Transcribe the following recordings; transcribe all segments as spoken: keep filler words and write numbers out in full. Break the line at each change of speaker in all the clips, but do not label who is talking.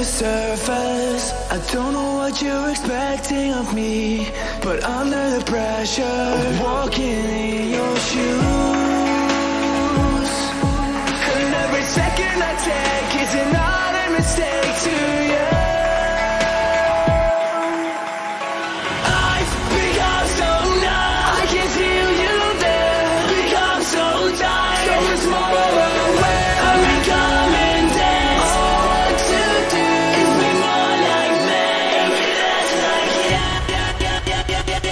the surface. I don't know what you're expecting of me, but under the pressure of walking in your shoes, and every second I take is another mistake to you. I've become so numb, I can feel you there. Become so tired, so much more aware. I'm becoming dense. All I want to do is be more like me. That's like yeah, yeah, yeah, yeah, yeah, yeah,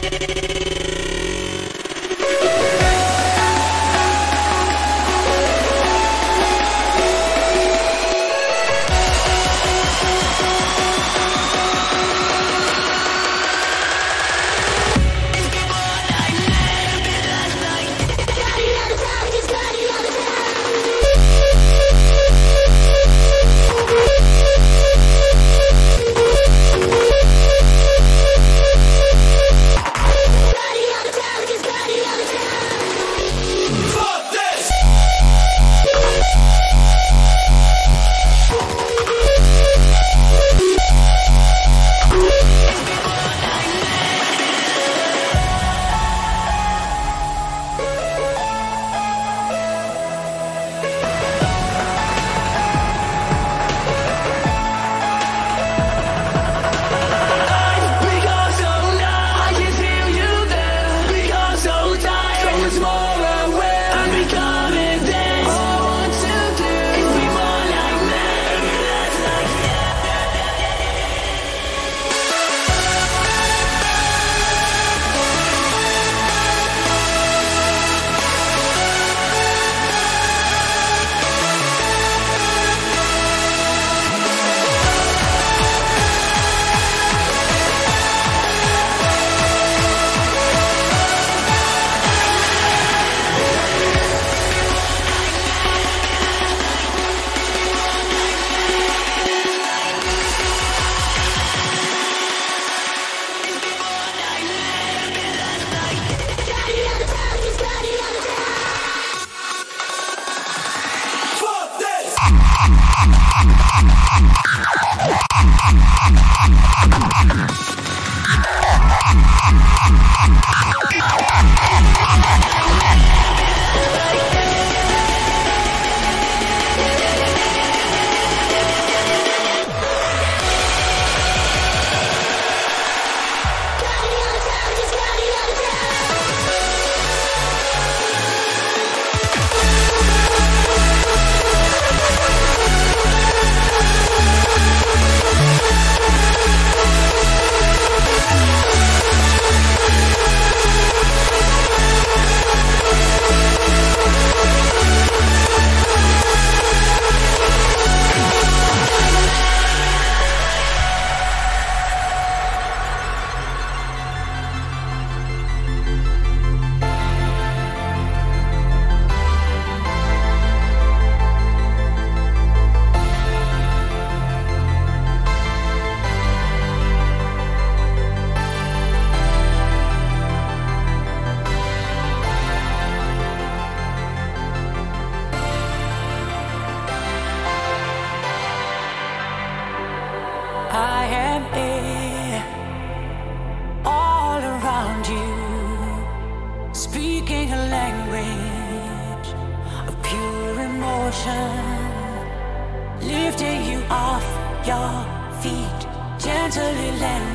lifting you off your feet, gently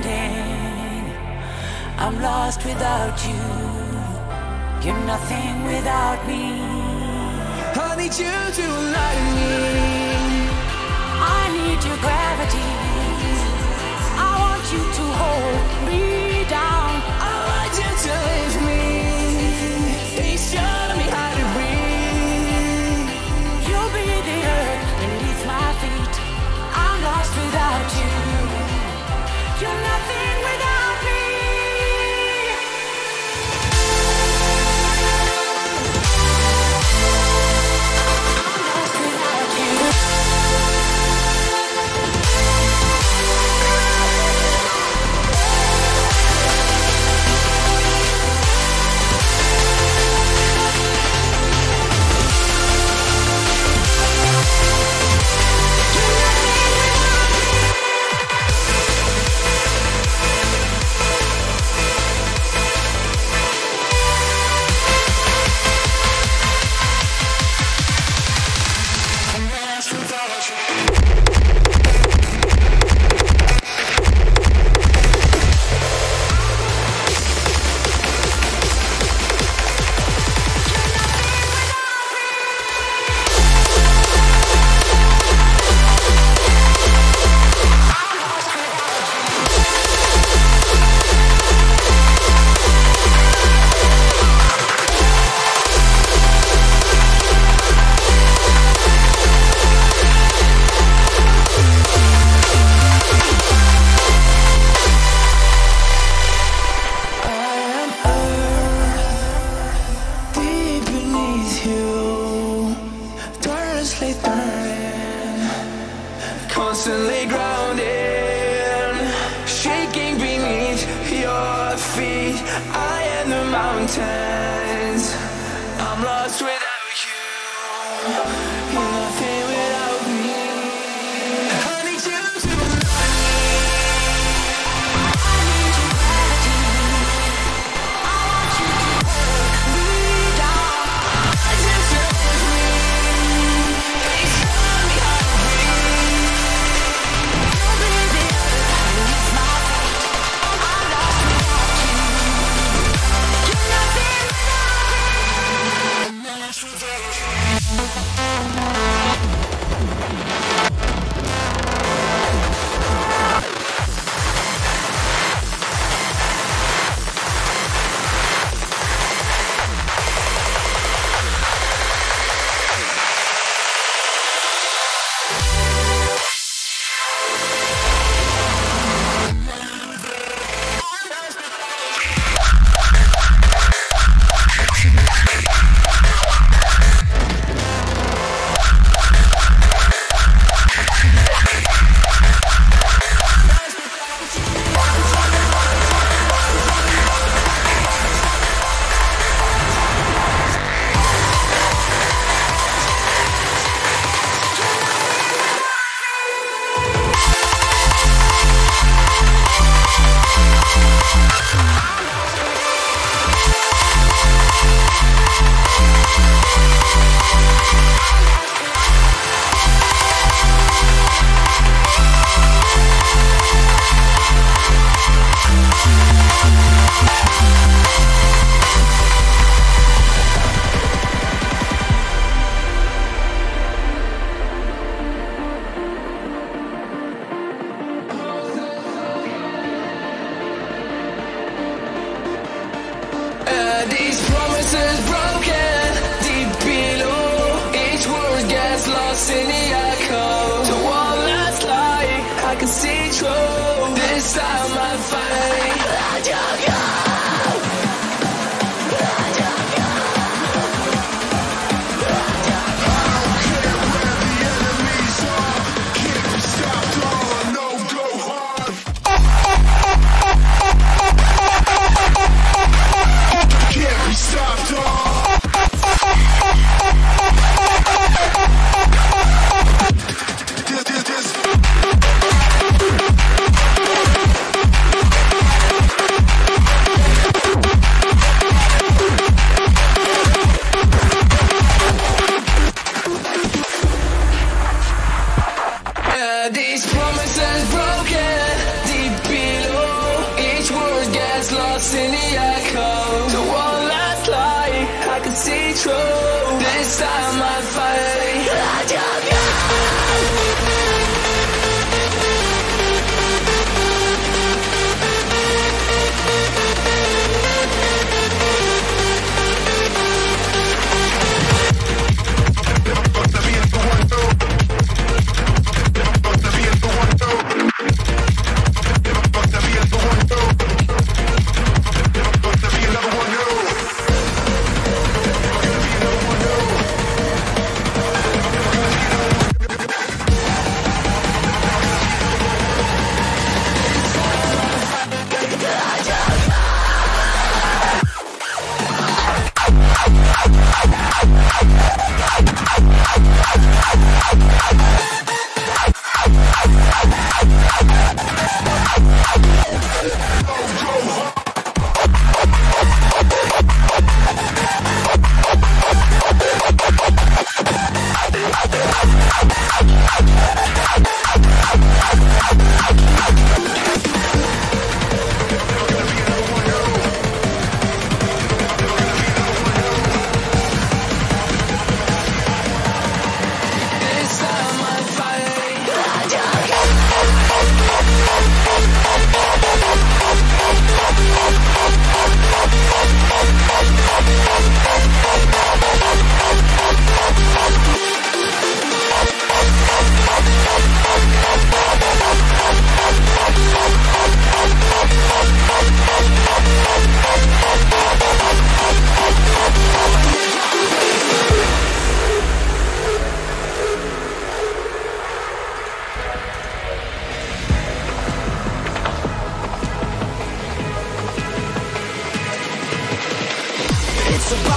landing. I'm lost without you, you're nothing without me.
I need you to align me.
I need your gravity. I want you to hold me down.
I want you to lift me. Please show me how to breathe.
You'll be the earth beneath my feet. I'm lost without you, you're nothing without me. I'm lost without you.
constantly grounded, shaking beneath your feet. I am the mountains. I'm lost without you. You're nothing without me. I need you to these promises broken deep below. Each word gets lost in the echo. To one last lie, I can see through. This time I finally let you go. These promises broken deep below. Each word gets lost in the echo. To one last lie, I can see through. This time I finally let you go.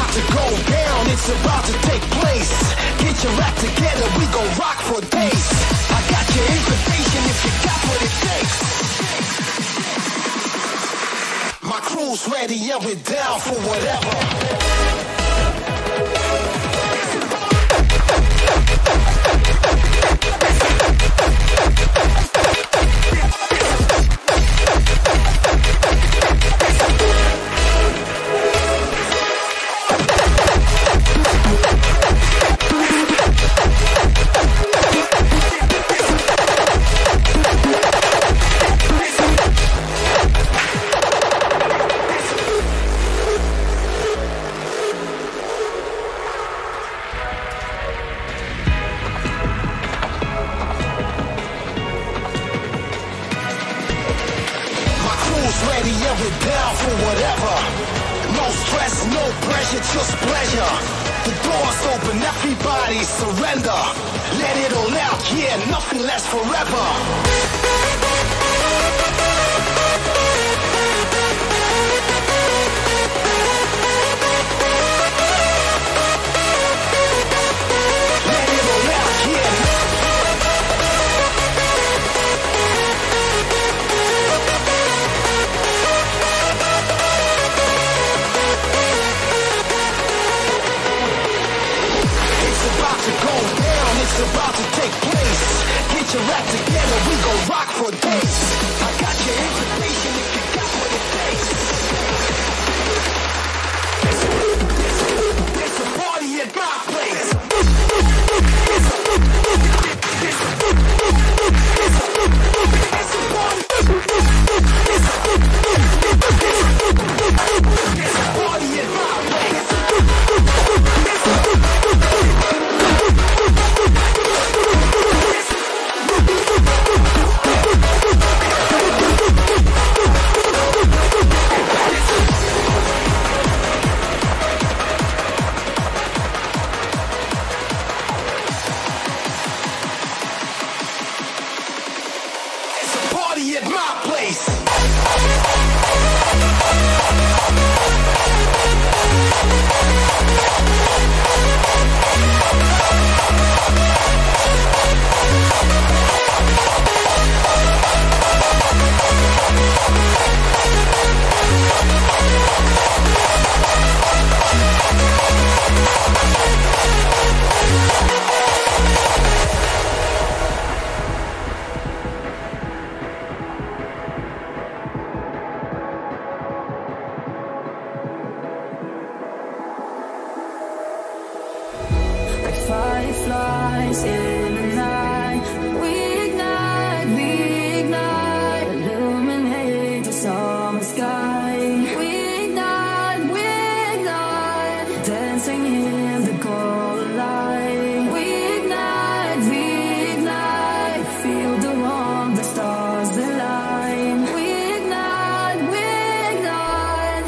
about to go down, it's about to take place. Get your rap together, we gon' rock for days. I got your invitation if you got what it takes. My crew's ready and we're down for whatever. Ready and we're down for whatever. No stress, no pressure, just pleasure. The door's open, everybody surrender. Let it all out, yeah, nothing lasts forever. Let it all out, yeah. It's about to take place. Get your rap together, we gon' rock for days. I got your invitation if you got what it takes. It's a party at my place. It's a party. It's a party at my place. At my place.
Fireflies in the night, we ignite, we ignite, illuminate the summer sky. We ignite, we ignite, dancing in the cold light. We ignite, we ignite, feel the warmth, the stars align. We ignite, we ignite.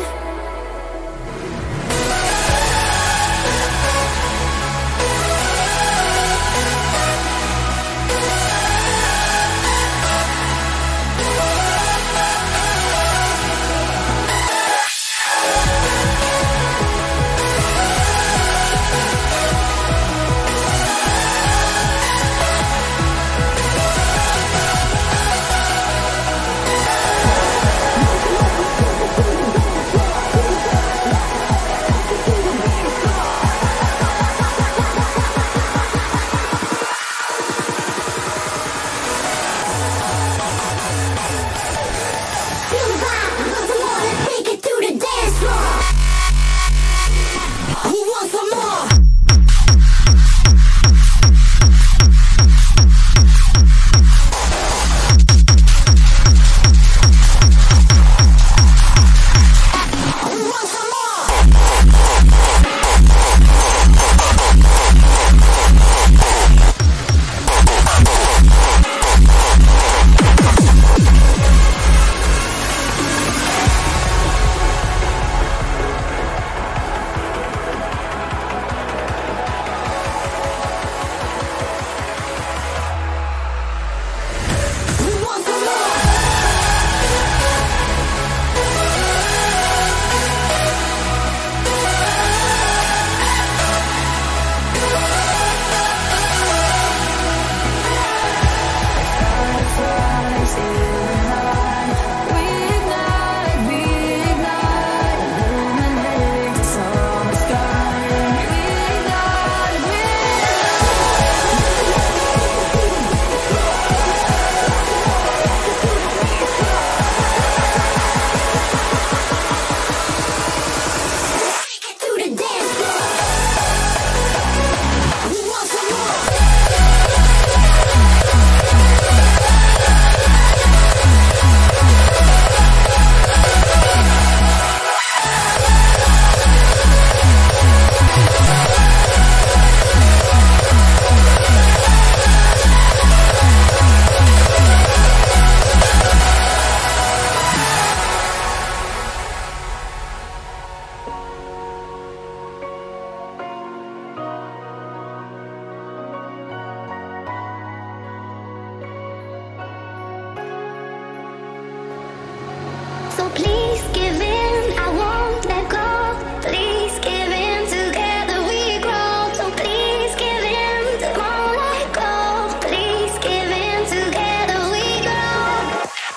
So please give in, I won't let go. Please give in, together we grow. So please give in, won't let go. Please give in, together we grow.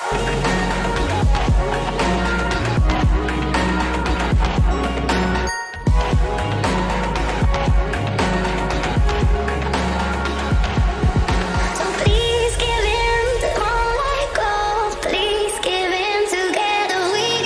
So please give in, won't let go. Please give in, together we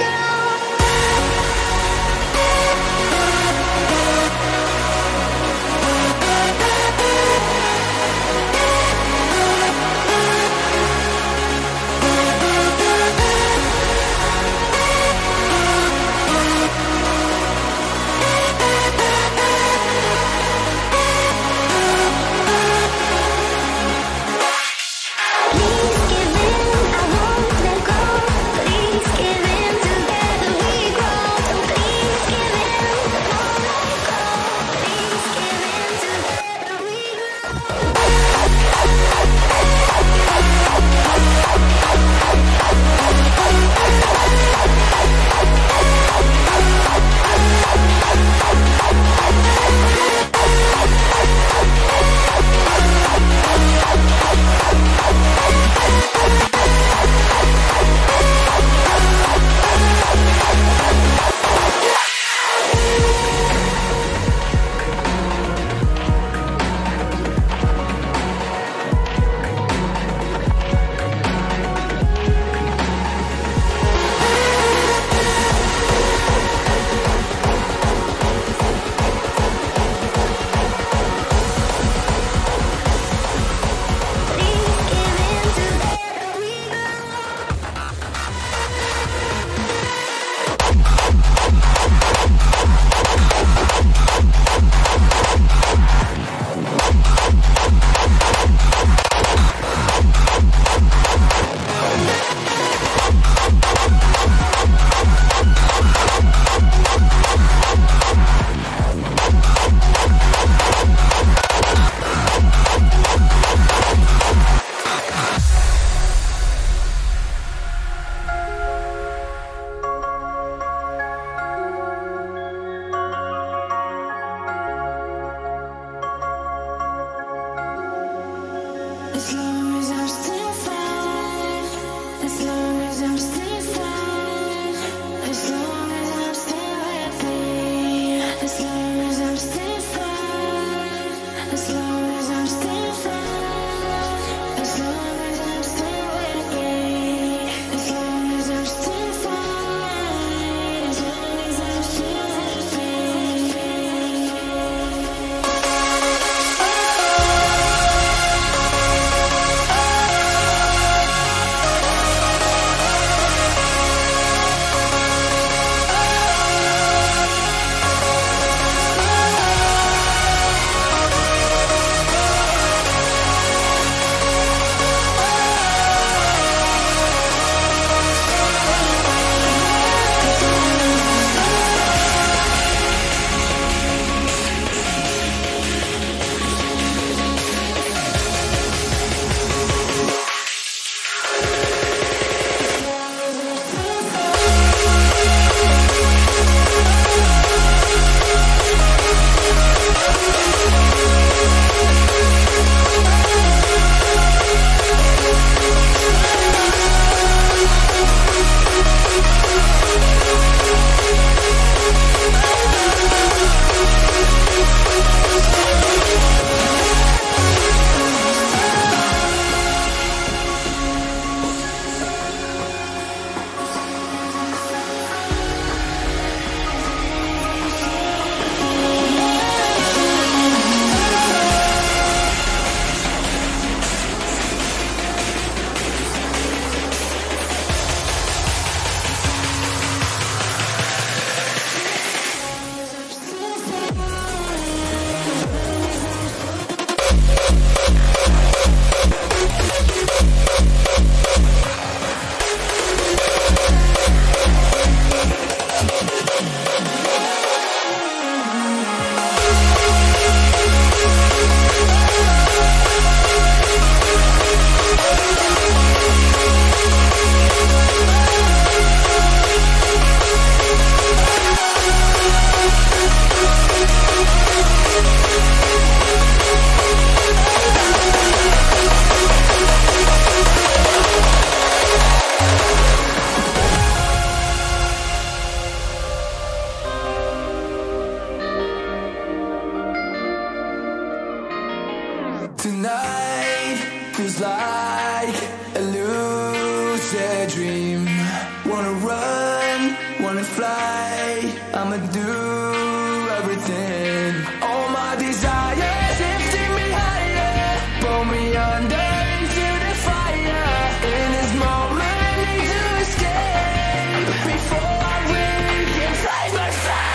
dream. Wanna run, wanna fly, I'ma do everything. All my desires lifting me higher, pull me under into the fire. In this moment I need to escape before I wake and fight my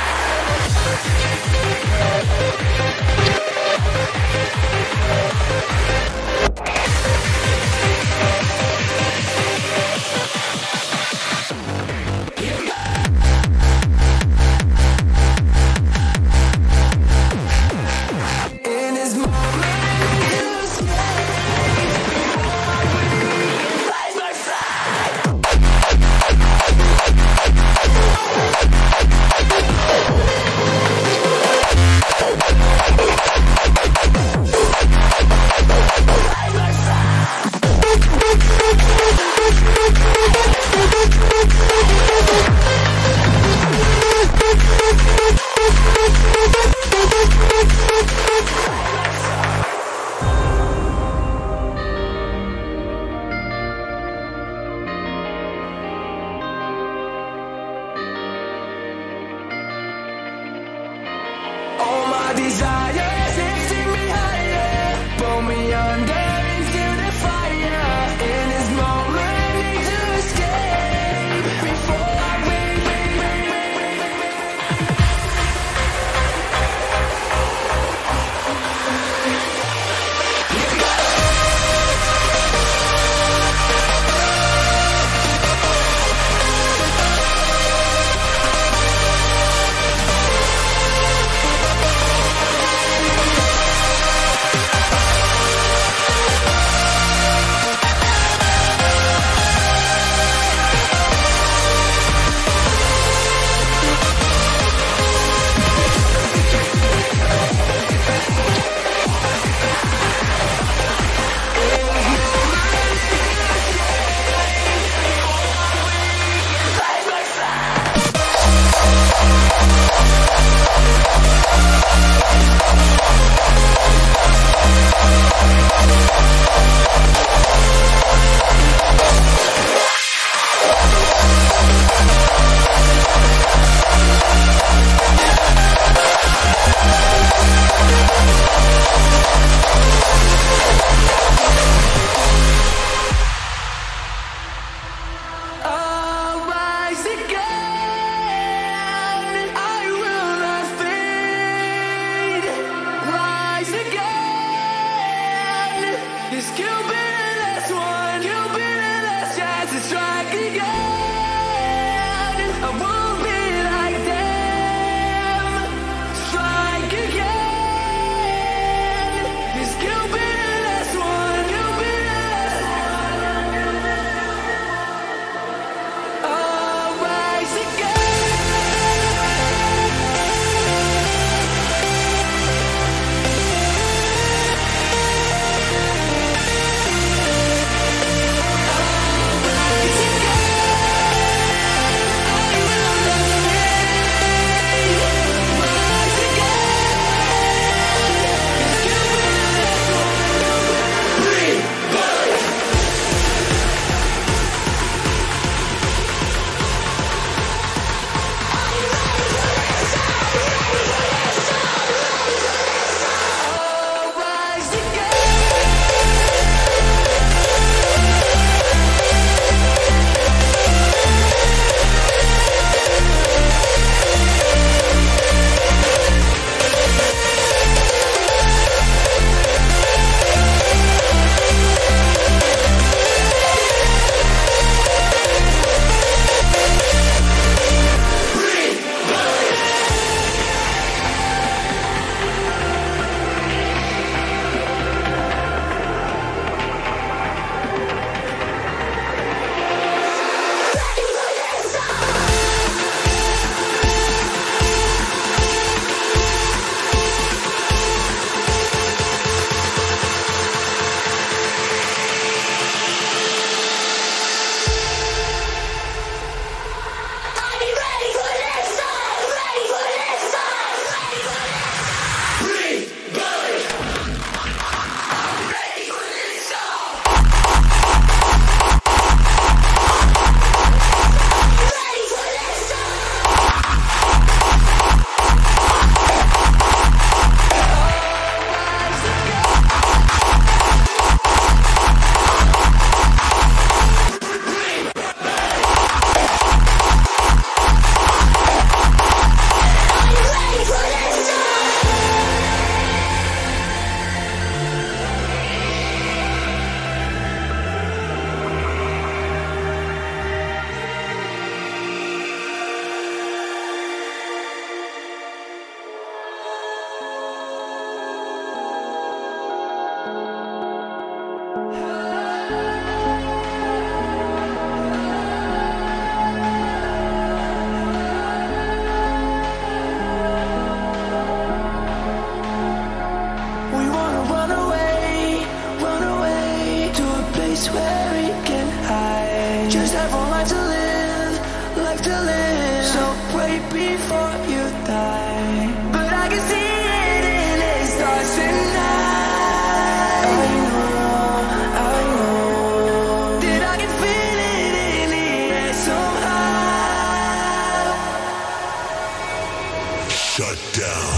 desires lifting me higher, pull me under into the fire. In this moment I need to escape before I wake. sleep before you die. But I can see it in the stars tonight. I know, I know that I can feel it in the air somehow.
Shut down.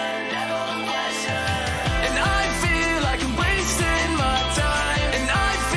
And I feel like I'm wasting my time. And I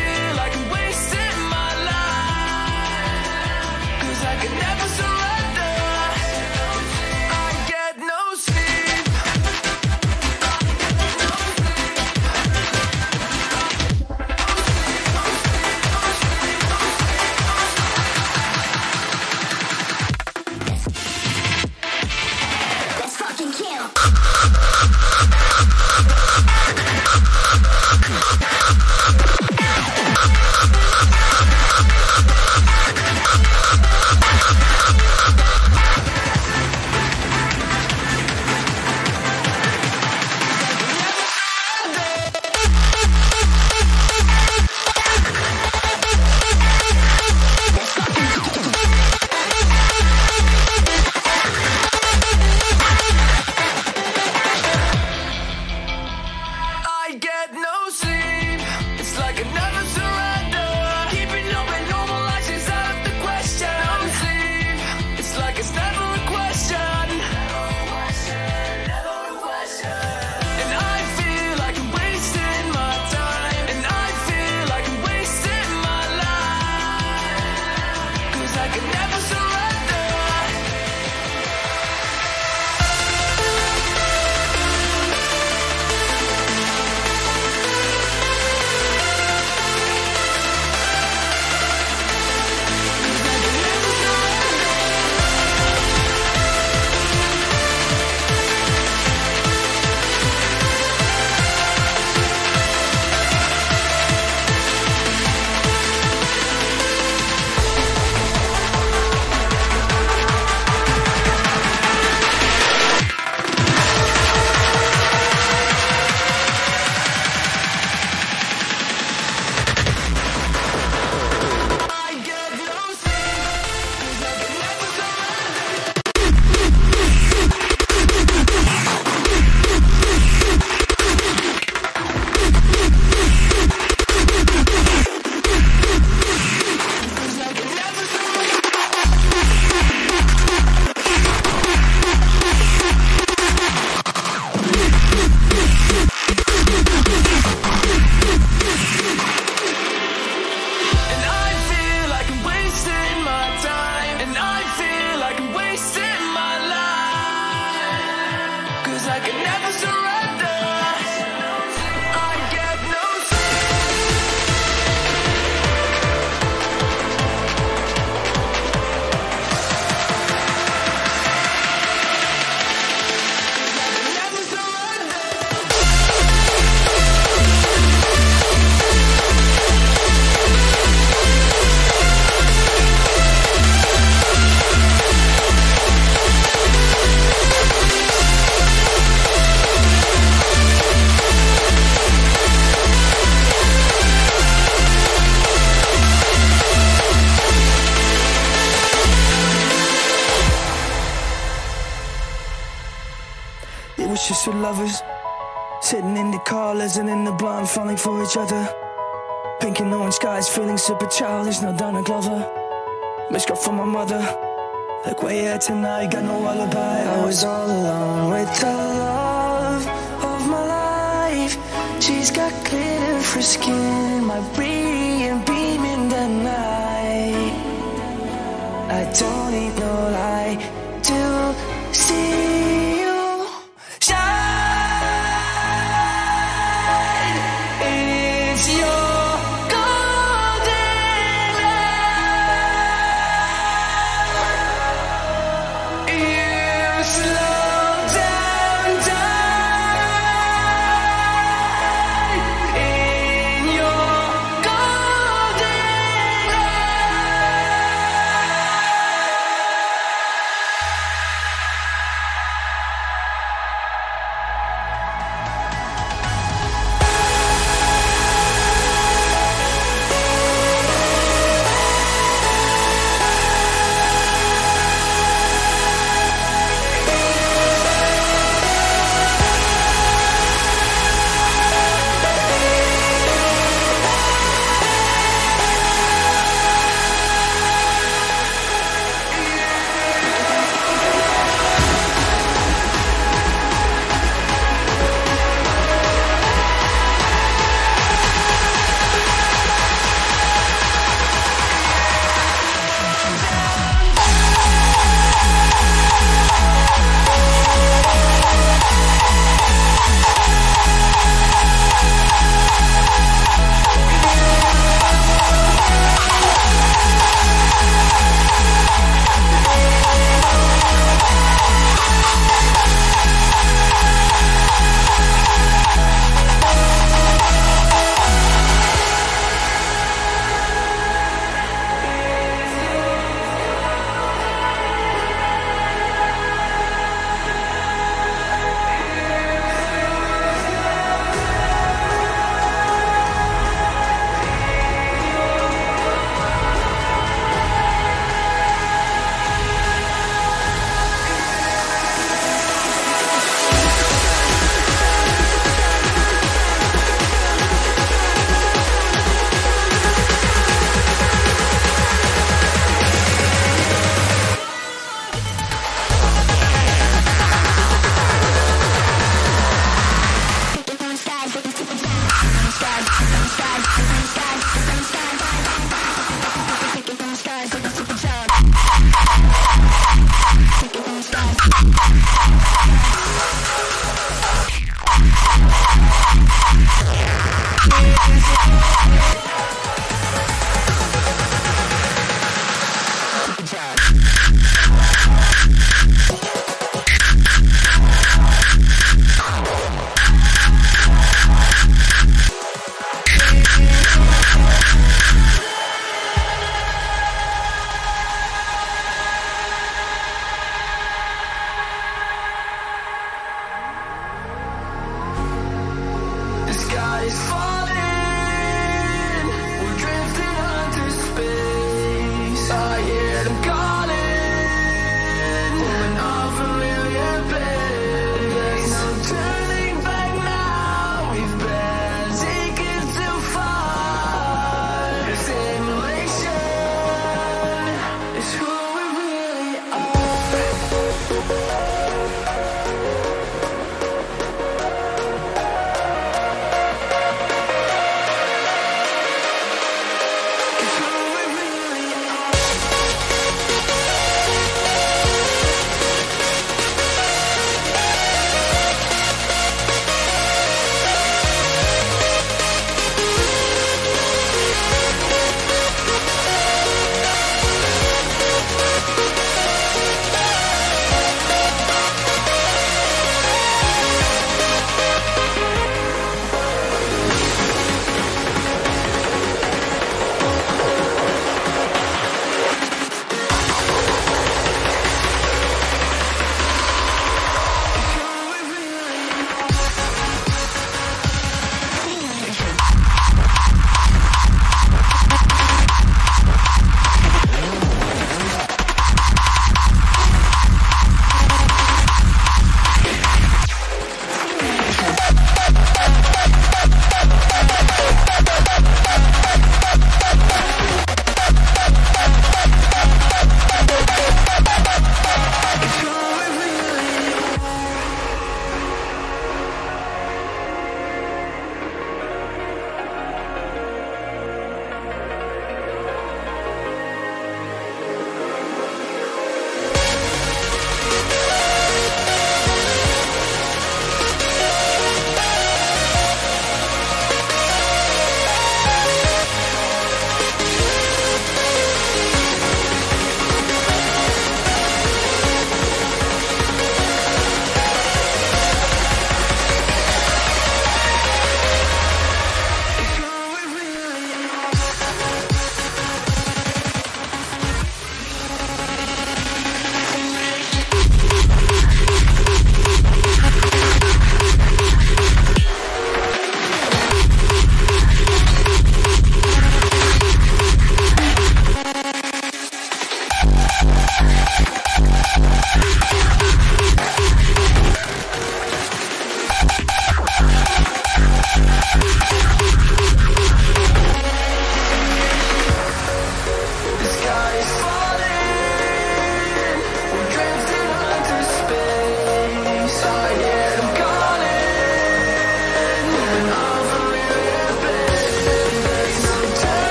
was just with lovers, sitting in the car, listening in the blind, falling for each other. Pink and orange skies, feeling super childish, no Donna Glover. Missed call from my mother, like where you at tonight, got no alibi. I was all alone with the love of my life. She's got glitter for skin, my brilliant beam in the night. I don't need no light to see you shine. It's your golden hour. You slow down time in your golden We're drifting under space. I hear them call.